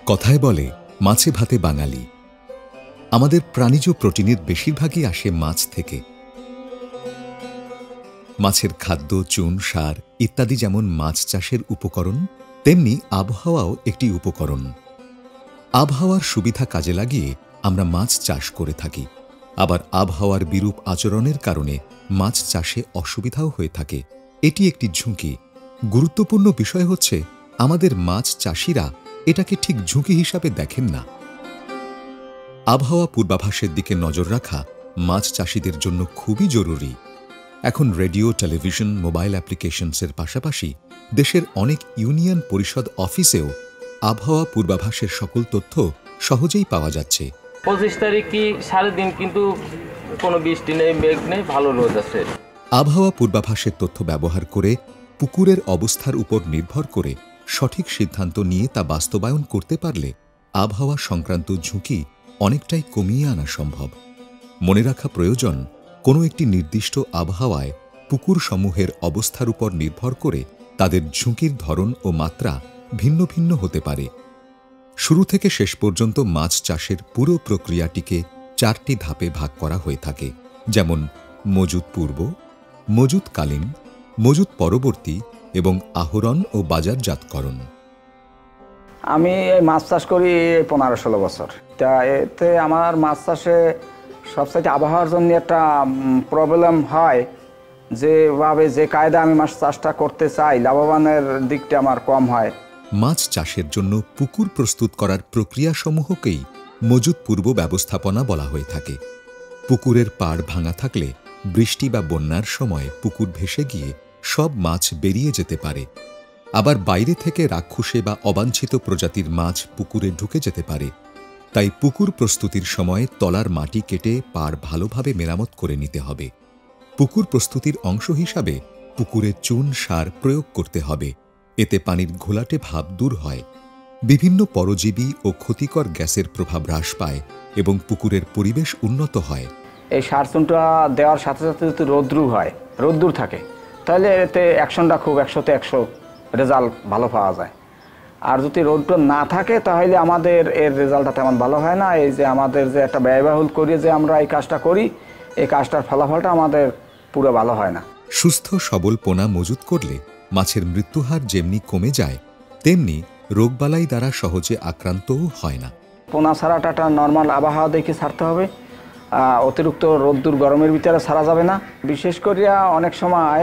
কথায় বলে মাছে ভাতে বাঙালি। আমাদের প্রাণীজ প্রোটিনের বেশিরভাগই আসে মাছ থেকে। মাছের খাদ্য, চুন, সার ইত্যাদি যেমন মাছ চাষের উপকরণ, তেমনি আবহাওয়াও একটি উপকরণ। আবহাওয়ার সুবিধা কাজে লাগিয়ে আমরা মাছ চাষ করে থাকি। আবার আবহাওয়ার বিরূপ আচরণের কারণে মাছ চাষে অসুবিধাও হয়ে থাকে। এটি একটি ঝুঁকি। গুরুত্বপূর্ণ বিষয় হচ্ছে আমাদের মাছ চাষিরা এটাকে ঠিক ঝুঁকি হিসাবে দেখেন না। আবহাওয়া পূর্বাভাসের দিকে নজর রাখা মাছ চাষিদের জন্য খুবই জরুরি। এখন রেডিও, টেলিভিশন, মোবাইল অ্যাপ্লিকেশনসের পাশাপাশি দেশের অনেক ইউনিয়ন পরিষদ অফিসেও আবহাওয়া পূর্বাভাসের সকল তথ্য সহজেই পাওয়া যাচ্ছে। 25 তারিখ কি সারাদিন কিন্তু কোনো বৃষ্টি নেই, মেঘ নেই, ভালো রোদ আছে। আবহাওয়া পূর্বাভাসের তথ্য ব্যবহার করে পুকুরের অবস্থার উপর নির্ভর করে সঠিক সিদ্ধান্ত নিয়ে তা বাস্তবায়ন করতে পারলে আবহাওয়া সংক্রান্ত ঝুঁকি অনেকটাই কমিয়ে আনা সম্ভব। মনে রাখা প্রয়োজন, কোনো একটি নির্দিষ্ট আবহাওয়ায় পুকুরসমূহের অবস্থার উপর নির্ভর করে তাদের ঝুঁকির ধরন ও মাত্রা ভিন্ন ভিন্ন হতে পারে। শুরু থেকে শেষ পর্যন্ত মাছ চাষের পুরো প্রক্রিয়াটিকে 4টি ধাপে ভাগ করা হয়ে থাকে, যেমন মজুত পূর্ব, মজুতকালীন, মজুত পরবর্তী এবং আহরণ ও বাজারজাতকরণ। আমি মাছ চাষ করি 15-16 বছর। তা এতে আমার মাছ চাষে সবচাইতে আবহাওয়ার জন্য একটা প্রবলেম হয়, যেভাবে যে কায়দা আমি মাছ চাষটা করতে চাই, লাভবানের দিকটা আমার কম হয়। মাছ চাষের জন্য পুকুর প্রস্তুত করার প্রক্রিয়াসমূহকেই মজুত পূর্ব ব্যবস্থাপনা বলা হয়ে থাকে। পুকুরের পাড় ভাঙা থাকলে বৃষ্টি বা বন্যার সময় পুকুর ভেসে গিয়ে সব মাছ বেরিয়ে যেতে পারে। আবার বাইরে থেকে রাক্ষসে বা অবাঞ্ছিত প্রজাতির মাছ পুকুরে ঢুকে যেতে পারে। তাই পুকুর প্রস্তুতির সময় তলার মাটি কেটে পাড় ভালোভাবে মেরামত করে নিতে হবে। পুকুর প্রস্তুতির অংশ হিসাবে পুকুরে চুন, সার প্রয়োগ করতে হবে। এতে পানির ঘোলাটে ভাব দূর হয়, বিভিন্ন পরজীবী ও ক্ষতিকর গ্যাসের প্রভাব হ্রাস পায় এবং পুকুরের পরিবেশ উন্নত হয়। এই সার চুনটা দেওয়ার সাথে সাথে যদি রোদ্দুর থাকে, তাহলে এতে অ্যাকশনটা খুব 100তে 100 রেজাল্ট ভালো পাওয়া যায়। আর যদি রোদ্দুর না থাকে তাহলে আমাদের এর রেজাল্টটা তেমন ভালো হয় না। এই যে আমাদের যে একটা ব্যয়বহুল করি যে আমরা এই কাজটা করি, এই কাজটার ফলাফলটা আমাদের পুরো ভালো হয় না। সুস্থ সবল পোনা মজুত করলে মাছের মৃত্যুহার যেমনি কমে যায়, তেমনি রোগবালাই দ্বারা সহজে আক্রান্তও হয় না। পোনা ছাড়াটা একটা নর্মাল আবহাওয়া দেখে ছাড়তে হবে। অতিরিক্ত রোদ্দুর গরমের ভিতরে ছাড়া যাবে না। বিশেষ করিয়া অনেক সময়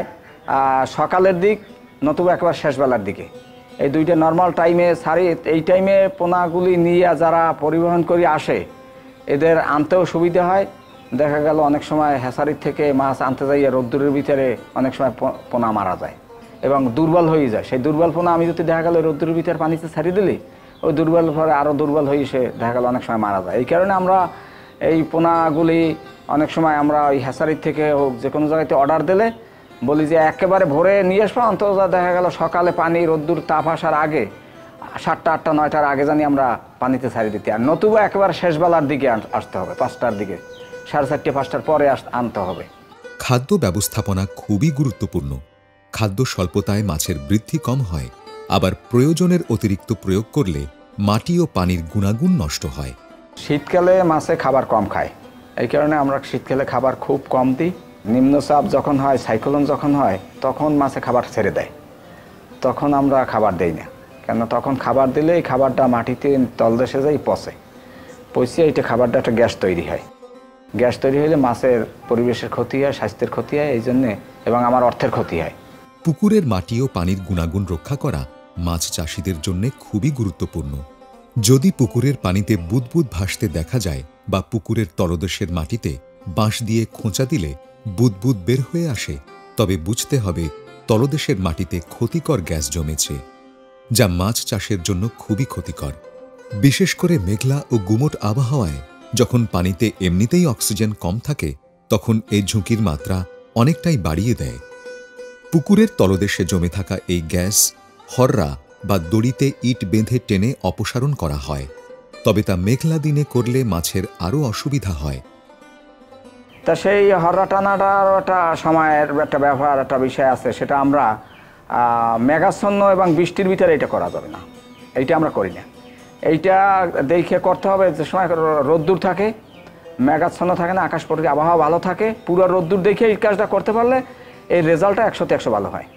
সকালের দিক নতুবা একবার শেষবেলার দিকে, এই দুইটা নর্মাল টাইমে ছাড়ি। এই টাইমে পোনাগুলি নিয়ে যারা পরিবহন করে আসে, এদের আনতেও সুবিধা হয়। দেখা গেল অনেক সময় হ্যাচারির থেকে মাছ আনতে যাইয়া রোদ্দুরের ভিতরে অনেক সময় পোনা মারা যায় এবং দুর্বল হয়ে যায়। সেই দুর্বল পোনা আমি যদি দেখা গেল রোদ্দুরের ভিতরে পানিতে ছাড়িয়ে দিলি, ওই দুর্বল পরে আরও দুর্বল হয়ে সে দেখা গেল অনেক সময় মারা যায়। এই কারণে আমরা এই পোনাগুলি অনেক সময় আমরা ওই হ্যাচারির থেকে হোক যে কোনো জায়গাতে অর্ডার দিলে বলি যে একেবারে ভোরে নিয়ে আসবো, অন্তত দেখা গেল সকালে পানি রোদ্দুর তাপ আসার আগে 7টা, 8টা, 9টার আগে জানি আমরা পানিতে ছাড়িয়ে দিতে। আর নতুবা একেবারে শেষবেলার দিকে আসতে হবে, 5টার দিকে, 4:30, 5টার পরে আনতে হবে। খাদ্য ব্যবস্থাপনা খুবই গুরুত্বপূর্ণ। খাদ্য স্বল্পতায় মাছের বৃদ্ধি কম হয়, আবার প্রয়োজনের অতিরিক্ত প্রয়োগ করলে মাটি ও পানির গুণাগুণ নষ্ট হয়। শীতকালে মাছে খাবার কম খায়, এই কারণে আমরা শীতকালে খাবার খুব কম দিই। নিম্নচাপ যখন হয়, সাইক্লোন যখন হয়, তখন মাছে খাবার ছেড়ে দেয়, তখন আমরা খাবার দেই না। কেন তখন খাবার দিলে এই খাবারটা মাটিতে তলদেশে যাই পচে এইটা খাবারটা একটা গ্যাস তৈরি হয়। গ্যাস তৈরি হলে মাছের পরিবেশের ক্ষতি হয়, স্বাস্থ্যের ক্ষতি হয়, এই জন্যে, এবং আমার অর্থের ক্ষতি হয়। পুকুরের মাটি ও পানির গুণাগুণ রক্ষা করা মাছ চাষিদের জন্য খুবই গুরুত্বপূর্ণ। যদি পুকুরের পানিতে বুদবুদ ভাসতে দেখা যায় বা পুকুরের তলদেশের মাটিতে বাঁশ দিয়ে খোঁচা দিলে বুদবুদ বের হয়ে আসে, তবে বুঝতে হবে তলদেশের মাটিতে ক্ষতিকর গ্যাস জমেছে, যা মাছ চাষের জন্য খুবই ক্ষতিকর। বিশেষ করে মেঘলা ও গুমোট আবহাওয়ায় যখন পানিতে এমনিতেই অক্সিজেন কম থাকে, তখন এই ঝুঁকির মাত্রা অনেকটাই বাড়িয়ে দেয়। পুকুরের তলদেশে জমে থাকা এই গ্যাস হররা বা দড়িতে ইট বেঁধে টেনে অপসারণ করা হয়, তবে তা মেঘলা দিনে করলে মাছের আরও অসুবিধা হয়। তা সেই হররা টানাটার একটা সময়ের একটা ব্যবহার, একটা বিষয় আছে, সেটা আমরা মেঘাচ্ছন্ন এবং বৃষ্টির ভিতরে এটা করা যাবে না, এইটা আমরা করি না। এইটা দেখে করতে হবে যে সময় রোদ্দুর থাকে, মেঘাচ্ছন্ন থাকে না, আকাশ পরিষ্কার, আবহাওয়া ভালো থাকে, পুরো রোদ্দুর দেখে এই কাজটা করতে পারলে এই রেজাল্টটা 100তে 100 ভালো হয়।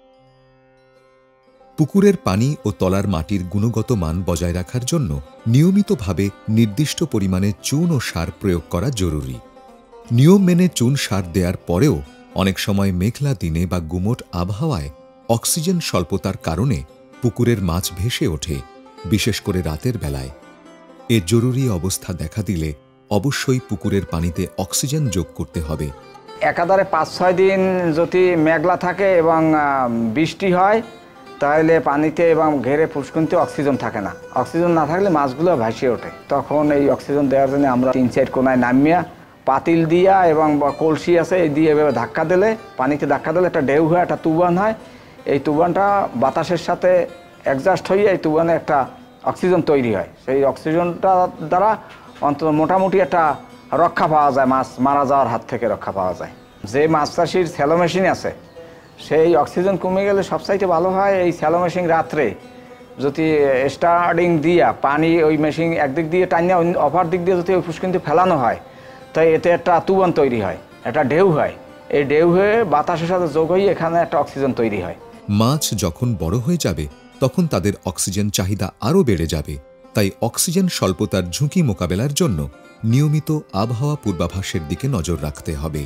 পুকুরের পানি ও তলার মাটির গুণগত মান বজায় রাখার জন্য নিয়মিতভাবে নির্দিষ্ট পরিমাণে চুন ও সার প্রয়োগ করা জরুরি। নিয়ম মেনে চুন সার দেওয়ার পরেও অনেক সময় মেঘলা দিনে বা গুমোট আবহাওয়ায় অক্সিজেন স্বল্পতার কারণে পুকুরের মাছ ভেসে ওঠে, বিশেষ করে রাতের বেলায়। এ জরুরি অবস্থা দেখা দিলে অবশ্যই পুকুরের পানিতে অক্সিজেন যোগ করতে হবে। একাধারে 5-6 দিন যদি মেঘলা থাকে এবং বৃষ্টি হয় তাহলে পানিতে এবং ঘেরে পুষ্কুনিতে অক্সিজেন থাকে না। অক্সিজেন না থাকলে মাছগুলো ভাসিয়ে ওঠে। তখন এই অক্সিজেন দেওয়ার জন্য আমরা 3-4 কোনায় নামিয়া পাতিল দিয়া এবং কলসি আছে এই দিয়ে এভাবে ধাক্কা দিলে, পানিতে ধাক্কা দিলে একটা ঢেউ হয়, একটা তুফান হয়। এই তুফানটা বাতাসের সাথে অ্যাডজাস্ট হয়ে এই তুফানে একটা অক্সিজেন তৈরি হয়। সেই অক্সিজেনটা দ্বারা অন্তত মোটামুটি একটা রক্ষা পাওয়া যায়, মাছ মারা যাওয়ার হাত থেকে রক্ষা পাওয়া যায়। যে মাছ চাষির স্যালো মেশিন আছে সেই অক্সিজেন কমে গেলে সবচাইতে ভালো হয় এই স্যালো মেশিন রাত্রে যদি স্টার্টিং দিয়া পানি ওই মেশিন একদিক দিয়ে টাইনা অপর দিক দিয়ে যদি ওই পুষ্কিনতে ফেলানো হয় তাই এতে একটা তুফান তৈরি হয়, একটা ঢেউ হয়। এই ঢেউ হয়ে বাতাসের সাথে যোগ হয়ে এখানে একটা অক্সিজেন তৈরি হয়। মাছ যখন বড় হয়ে যাবে তখন তাদের অক্সিজেন চাহিদা আরও বেড়ে যাবে। তাই অক্সিজেন স্বল্পতার ঝুঁকি মোকাবেলার জন্য নিয়মিত আবহাওয়া পূর্বাভাসের দিকে নজর রাখতে হবে।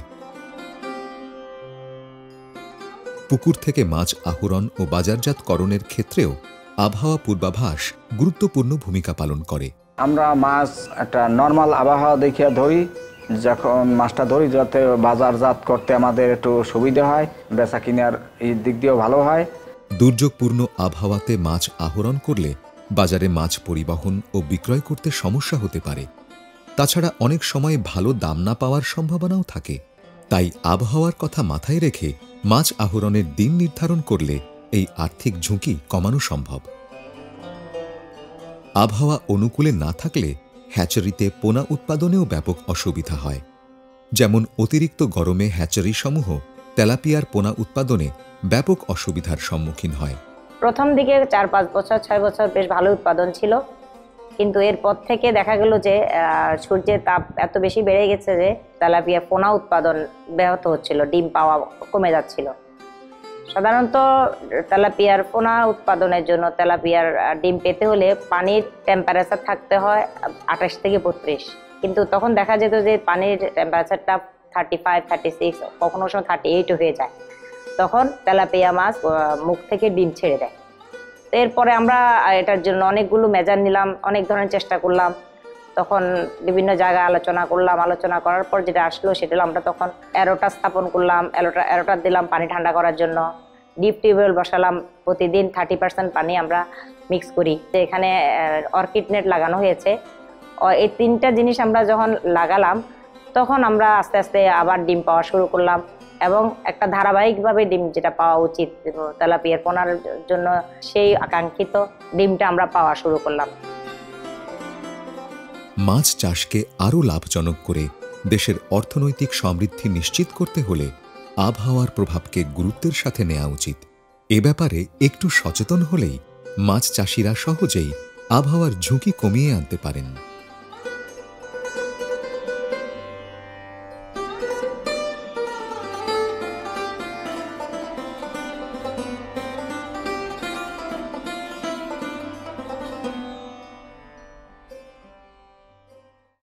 পুকুর থেকে মাছ আহরণ ও বাজারজাতকরণের ক্ষেত্রেও আবহাওয়া পূর্বাভাস গুরুত্বপূর্ণ ভূমিকা পালন করে। আমরা মাছ একটা নর্মাল আবহাওয়া দেখে ধরি, যখন মাছটা ধরি যাতে বাজারজাত করতে আমাদের একটু সুবিধা হয়, বেচা কিনার এই দিক দিয়েও ভালো হয়। দুর্যোগপূর্ণ আবহাওয়াতে মাছ আহরণ করলে বাজারে মাছ পরিবহন ও বিক্রয় করতে সমস্যা হতে পারে। তাছাড়া অনেক সময় ভালো দাম না পাওয়ার সম্ভাবনাও থাকে। তাই আবহাওয়ার কথা মাথায় রেখে মাছ আহরণের দিন নির্ধারণ করলে এই আর্থিক ঝুঁকি কমানো সম্ভব। আবহাওয়া অনুকূলে না থাকলে হ্যাচারিতে পোনা উৎপাদনেও ব্যাপক অসুবিধা হয়। যেমন অতিরিক্ত গরমে হ্যাচারিসমূহ তেলাপিয়ার পোনা উৎপাদনে ব্যাপক অসুবিধার সম্মুখীন হয়। প্রথম দিকে 4-5 বছর 6 বছর বেশ ভালো উৎপাদন ছিল, কিন্তু এরপর থেকে দেখা গেল যে সূর্যের তাপ এত বেশি বেড়ে গেছে যে তেলাপিয়া পোনা উৎপাদন ব্যাহত হচ্ছিল, ডিম পাওয়া কমে যাচ্ছিল। সাধারণত তেলাপিয়ার পোনা উৎপাদনের জন্য তেলাপিয়ার ডিম পেতে হলে পানির টেম্পারেচার থাকতে হয় 28 থেকে 32, কিন্তু তখন দেখা যেত যে পানির টেম্পারেচারটা 35, 36, কখনো সময় 38 হয়ে যায়। তখন তেলাপিয়া মাছ মুখ থেকে ডিম ছেড়ে দেয়। এরপরে আমরা এটার জন্য অনেকগুলো মেজার নিলাম, অনেক ধরনের চেষ্টা করলাম। তখন বিভিন্ন জায়গায় আলোচনা করলাম, আলোচনা করার পর যেটা আসলো সেটা আমরা তখন অ্যারোটা স্থাপন করলাম, অ্যারোটা দিলাম পানি ঠান্ডা করার জন্য। ডিপ টিউবওয়েল বসালাম, প্রতিদিন 30% পানি আমরা মিক্স করি। এখানে অর্কিড নেট লাগানো হয়েছে। এই 3টা জিনিস আমরা যখন লাগালাম তখন আমরা আস্তে আস্তে আবার ডিম পাওয়া শুরু করলাম এবং একটা ধারাবাহিকভাবে ডিম যেটা পাওয়া উচিত তেলাপিয়ার পোনার জন্য সেই আকাঙ্ক্ষিত ডিমটা আমরা পাওয়া শুরু করলাম। মাছ চাষকে আরও লাভজনক করে দেশের অর্থনৈতিক সমৃদ্ধি নিশ্চিত করতে হলে আবহাওয়ার প্রভাবকে গুরুত্বের সাথে নেওয়া উচিত। এ ব্যাপারে একটু সচেতন হলেই মাছ চাষিরা সহজেই আবহাওয়ার ঝুঁকি কমিয়ে আনতে পারেন।